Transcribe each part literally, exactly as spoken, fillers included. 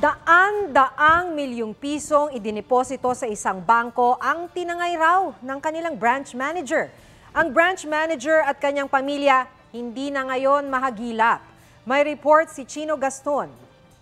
Daan-daang milyong pisong idiniposito sa isang bangko ang tinangay raw ng kanilang branch manager. Ang branch manager at kanyang pamilya hindi na ngayon mahagilap. May report si Chino Gaston.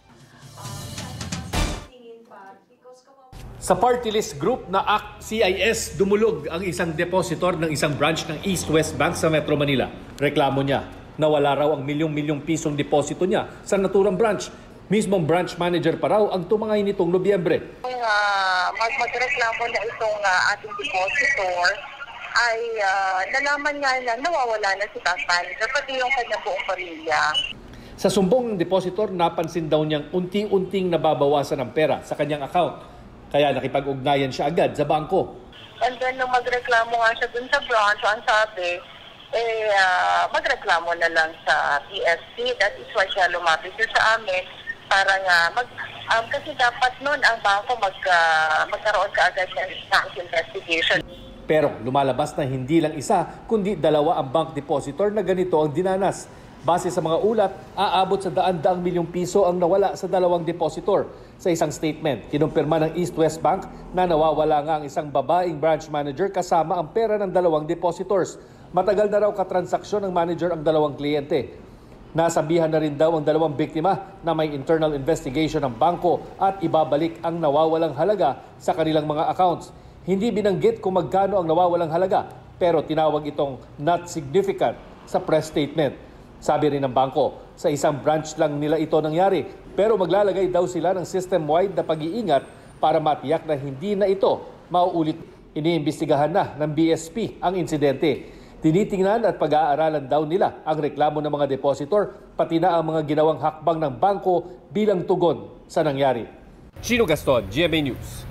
Sa party list group na A C T C I S, dumulog ang isang depositor ng isang branch ng East West Bank sa Metro Manila. Reklamo niya, nawala raw ang milyong-milyong pisong deposito niya sa naturang branch. Mismong branch manager pa raw ang tumangay nitong Nobyembre. Uh, mag magreklamo na itong uh, ating depositor ay uh, nalaman nga na nawawala na si cash manager, pati yung kanyang buong pamilya. Sa sumbong ng depositor, napansin daw niyang unti-unting nababawasan ng pera sa kanyang account. Kaya nakipag-ugnayan siya agad sa bangko. And then nung magreklamo nga siya dun sa branch, ang sabi, eh, uh, magreklamo na lang sa P S C. That is why siya lumapit sa amin. Para nga, mag, um, kasi dapat noon ang bangko mag, uh, magkaroon kaagad ng investigation. Pero lumalabas na hindi lang isa, kundi dalawa ang bank depositor na ganito ang dinanas. Base sa mga ulat, aabot sa daan-daang milyong piso ang nawala sa dalawang depositor. Sa isang statement, kinumpirma ng East West Bank na nawawala nga ang isang babaeng branch manager kasama ang pera ng dalawang depositors. Matagal na raw katransaksyon ng manager ang dalawang kliyente. Nasabihan na rin daw ang dalawang biktima na may internal investigation ng bangko at ibabalik ang nawawalang halaga sa kanilang mga accounts. Hindi binanggit kung magkano ang nawawalang halaga, pero tinawag itong not significant sa press statement. Sabi rin ng bangko, sa isang branch lang nila ito nangyari, pero maglalagay daw sila ng system-wide na pag-iingat para matiyak na hindi na ito mauulit. Iniimbestigahan na ng B S P ang insidente. Tinitingnan at pag-aaralan daw nila ang reklamo ng mga depositor, pati na ang mga ginawang hakbang ng bangko bilang tugon sa nangyari. Chino Gaston, G M A News.